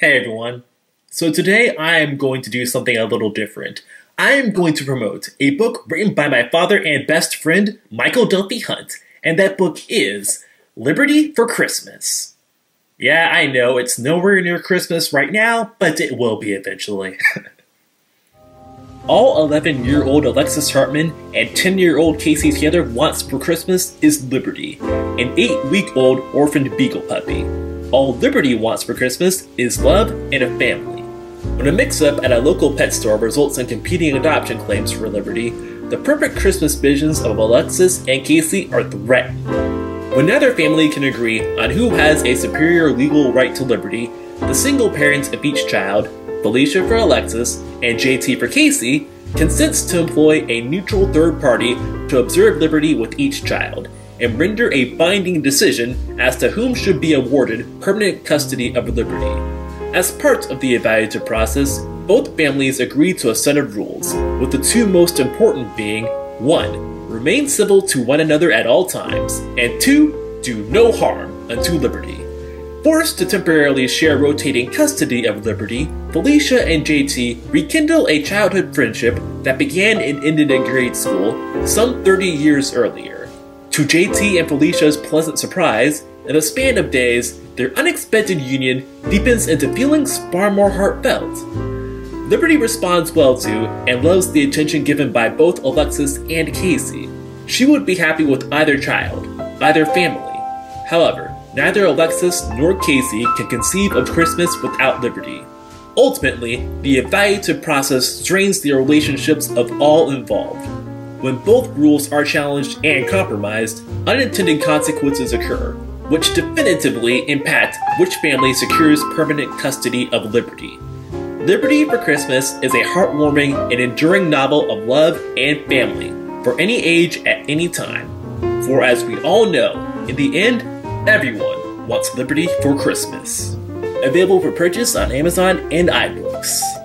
Hey everyone. So today I am going to do something a little different. I am going to promote a book written by my father and best friend, Michael Duffy Hunt, and that book is Liberty for Christmas. Yeah, I know it's nowhere near Christmas right now, but it will be eventually. All 11-year-old Alexis Hartman and 10-year-old Casey Taylor wants for Christmas is Liberty, an 8-week-old orphaned beagle puppy. All Liberty wants for Christmas is love and a family. When a mix-up at a local pet store results in competing adoption claims for Liberty, the perfect Christmas visions of Alexis and Casey are threatened. When neither family can agree on who has a superior legal right to Liberty, the single parents of each child, Felicia for Alexis and JT for Casey, consents to employ a neutral third party to observe Liberty with each child, and render a binding decision as to whom should be awarded permanent custody of Liberty. As part of the evaluative process, both families agree to a set of rules, with the two most important being 1. Remain civil to one another at all times, and 2. Do no harm unto Liberty. Forced to temporarily share rotating custody of Liberty, Felicia and JT rekindle a childhood friendship that began and ended in grade school some 30 years earlier. To JT and Felicia's pleasant surprise, in a span of days, their unexpected union deepens into feelings far more heartfelt. Liberty responds well to and loves the attention given by both Alexis and Casey. She would be happy with either child, either family. However, neither Alexis nor Casey can conceive of Christmas without Liberty. Ultimately, the evaluative process strains the relationships of all involved. When both rules are challenged and compromised, unintended consequences occur, which definitively impact which family secures permanent custody of Liberty. Liberty for Christmas is a heartwarming and enduring novel of love and family, for any age at any time. For as we all know, in the end, everyone wants Liberty for Christmas. Available for purchase on Amazon and iBooks.